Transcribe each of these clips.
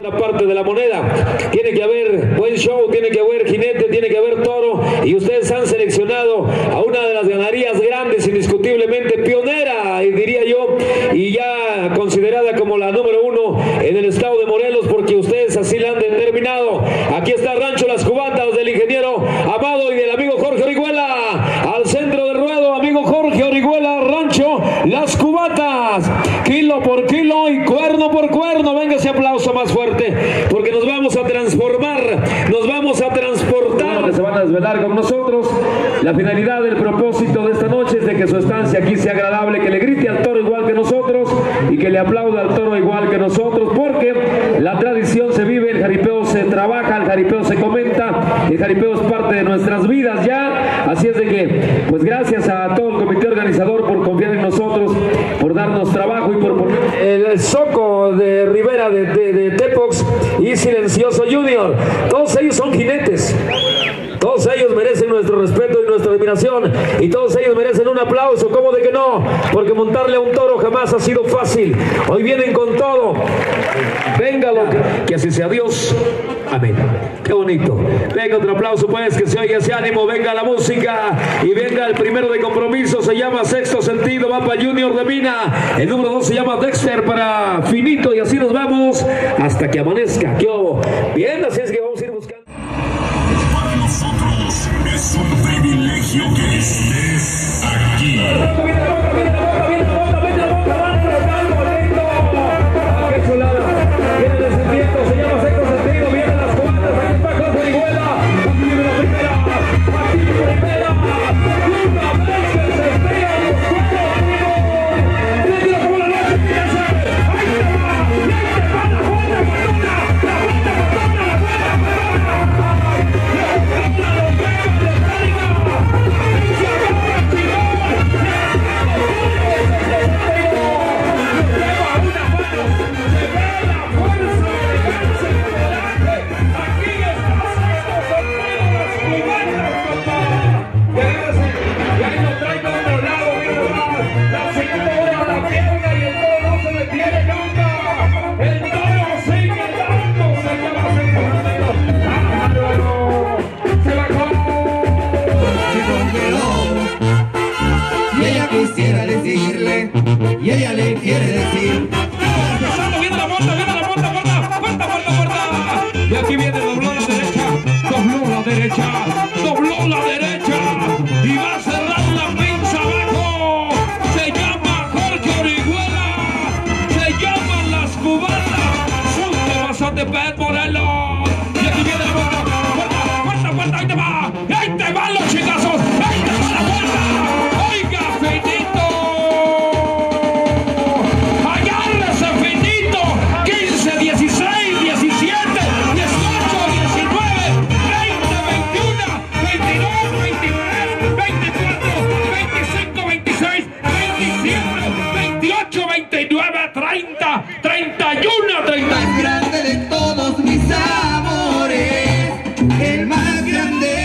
La parte de la moneda, tiene que haber buen show, tiene que haber jinete, tiene que haber toro, y ustedes han seleccionado a una de las ganaderías grandes, indiscutiblemente pionera, diría yo, y ya considerada como la número 1 en el estado de Morelos, porque ustedes así la han determinado. Aquí está Rancho Las Cubatas del ingeniero Amado y del amigo Jorge Orihuela. Al centro del ruedo, amigo Jorge Orihuela, Rancho Las Cubatas, kilo por kilo y cuerno por cuerno. Venga ese aplauso más fuerte, porque nos vamos a transformar, nos vamos a transportar. Se van a desvelar con nosotros. La finalidad del propósito de esta noche es de que su estancia aquí sea agradable, que le grite al toro igual que nosotros y que le aplauda al toro igual que nosotros, porque la tradición se vive, el jaripeo se trabaja, el jaripeo se comenta, el jaripeo es parte de nuestras vidas ya. Así es de que, pues gracias a todo el comité organizador por confiar en nosotros, por darnos trabajo y por poner el Soco de Rivera de Tepox y Silencioso Junior. Todos ellos son jinetes. Todos ellos merecen nuestro respeto y nuestra admiración, y todos ellos merecen un aplauso. ¿Cómo de que no? Porque montarle a un toro jamás ha sido fácil. Hoy vienen con todo. Venga lo que así sea Dios. Amén. Qué bonito. Venga otro aplauso pues, que se oiga ese ánimo. Venga la música y venga el primero de compromiso. Se llama Sexto Sentido, va para Junior de Mina. El número 2 se llama Dexter para Finito, y así nos vamos hasta que amanezca. ¿Qué hubo? Bien, así es que vamos a ir buscando. Para nosotros es un privilegio que estés aquí. ¡Qué chulada! Viene el sentimiento, se llama Sexto Sentido, vienen las cubatas, aquí está Jorge Orihuela, aquí viene la primera, aquí viene la primera, una vez que se espera los cuatro, ¡tira como la noche, fíjense! ¡Ahí te va! ¡Y ahí te va la buena patona! ¡La buena patona! ¡La buena quisiera decirle y ella le quiere decir. Empezando, viene la puerta, puerta. Y aquí viene, dobló la derecha, y va a cerrar la pinza abajo. Se llama Jorge Orihuela, se llaman Las Cubatas, son de Mazatepec, Morelos. Y aquí viene la puerta, ahí te van los chingazos, ahí te va la puerta. Oiga, Finito, agárrese Finito, 15, 16, 17, 18, 19, 20, 21, 22, 23, 24, 25, 26, 27, 28, 29, 30, 31, 30. Más grande de todos mis amores, el más grande.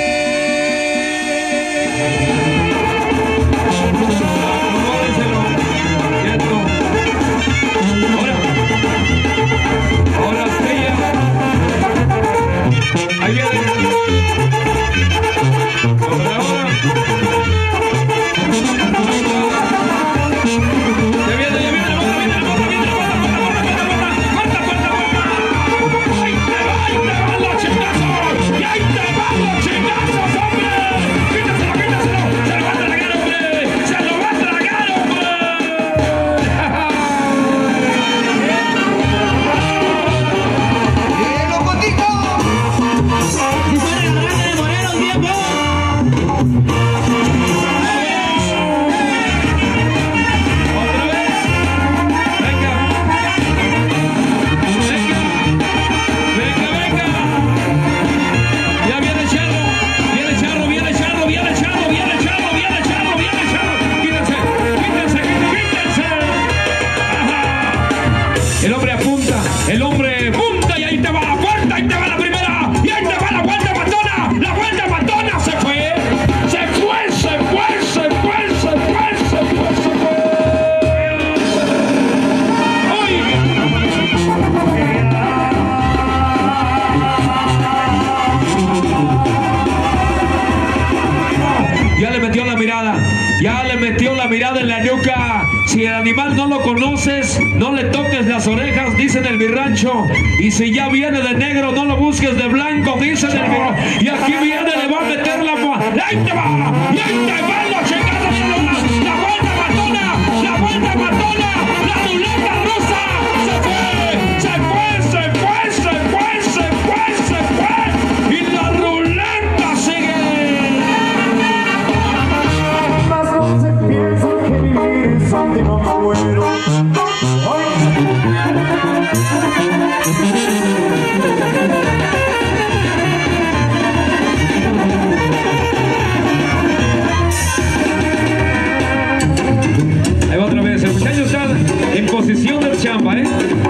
Ahora Estrella. Ahí viene. Ya viene la ahí te van los chingazos. Y ahí te van los chingazos, hombre. Quítaselo. Se lo va a tragar, hombre. Se lo va a tragar, hombre. El hombre punta, y ahí te va la puerta, ahí te va la primera, y ahí te va la vuelta patona. La vuelta patona se fue. Oiga. Escucha, si el animal no lo conoces, no le toques las orejas, dicen en mi rancho. Y si ya viene de negro, no lo busques de blanco, dicen en mi rancho. Y aquí viene, le va a meter la mano. ¡Ahí te va! ¡Y ahí te va! ¡La chingada! ¡La vuelta matona! ¡La vuelta matona! ¡La ruleta rusa! ¡Se fue! ¡Se fue! ¡Se fue! ¡Se fue! ¡Se fue! ¡Se fue! ¡Y la ruleta sigue! Más no se piensa que vivir es último muero. Ahí va otra vez, el muchacho está en posición del chamba,